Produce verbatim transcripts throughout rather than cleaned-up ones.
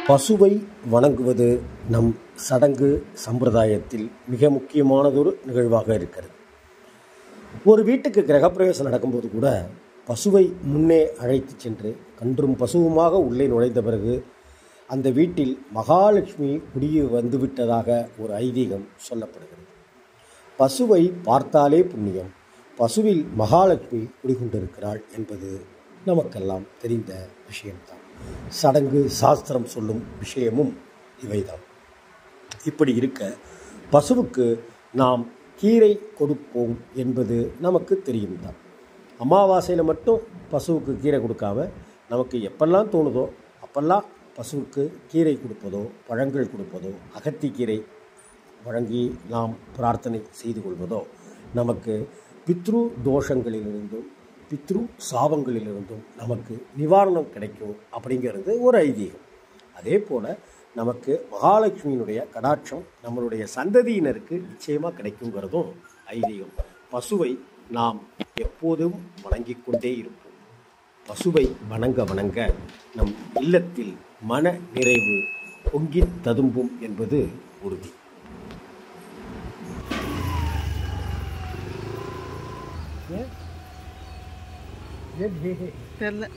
பசுவை வணங்குவது நம் சடங்கு சம்பிரதாயத்தில் மிக முக்கியமானதொரு நிகழ்வாக இருக்கிறது. ஒரு வீட்டுக்கு கிரகப்பிரவேசம் நடக்கும்போது கூட பசுவை முன்னே அழைத்து சென்று கன்றும் பசுவுமாக உள்ளே நுழைந்த பிறகு அந்த வீட்டில் மகாலட்சுமி குடியே வந்துவிட்டதாக ஒரு ஐதீகம் சொல்லப்படுகிறது. பசுவை பார்த்தாலே புண்ணியம், பசுவில் மகாலட்சுமி குடிகொண்டிருக்கிறாள் என்பது நமக்கெல்லாம் தெரிந்த விஷயம்தான். சடங்கு சாஸ்திரம் சொல்லும் விஷயமும் இவைதான். இப்படி இருக்க பசுவுக்கு நாம் கீரை கொடுப்போம் என்பது நமக்கு தெரியும் தான். அமாவாசையில் மட்டும் பசுவுக்கு கீரை கொடுக்காம நமக்கு எப்பெல்லாம் தோணுதோ அப்பெல்லாம் பசுவுக்கு கீரை கொடுப்பதோ பழங்கள் கொடுப்பதோ அகத்திக்கீரை வழங்கி நாம் பிரார்த்தனை செய்து கொள்வதோ நமக்கு பித்ரு தோஷங்களிலிருந்தும் பித்ரு சாபங்களிலிருந்தும் நமக்கு நிவாரணம் கிடைக்கும் அப்படிங்கிறது ஒரு ஐதீகம். அதே போல் நமக்கு மகாலட்சுமியினுடைய கடாட்சம் நம்மளுடைய சந்ததியினருக்கு நிச்சயமாக கிடைக்குங்கிறதும் ஐதீகம். பசுவை நாம் எப்போதும் வணங்கிக் கொண்டே இருப்போம். பசுவை வணங்க வணங்க நம் இல்லத்தில் மன நிறைவு பொங்கி ததும்பும் என்பது உறுதி. தெரியல.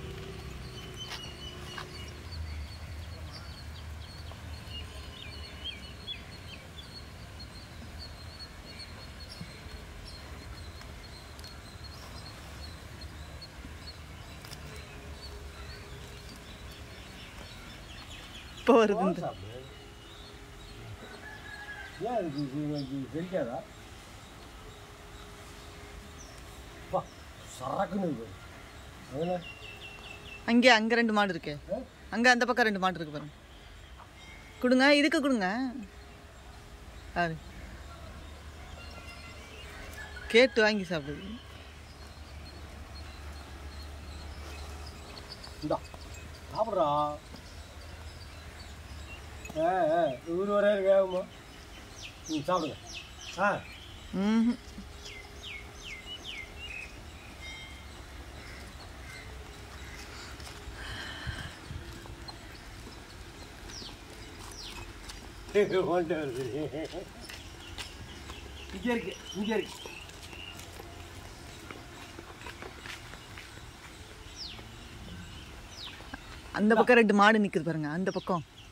இப்போ வருது. அங்கே அங்கே ரெண்டு மாடு இருக்கு, அங்கே அந்த பக்கம் ரெண்டு மாடு இருக்கு பாருங்க. கொடுங்க, இதுக்கு கொடுங்க. அது கேட்டு வாங்கி சாப்பிடுது. சாப்பிட்றா இவர் ஒரே வேகமா ம் சாப்பிடுங்க. ஆ ம் கொண்டு வருது. இங்கே இருக்கு இங்கே இருக்கு. அந்த பக்கம் ரெண்டு மாடு நிற்குது பாருங்க, அந்த பக்கம்.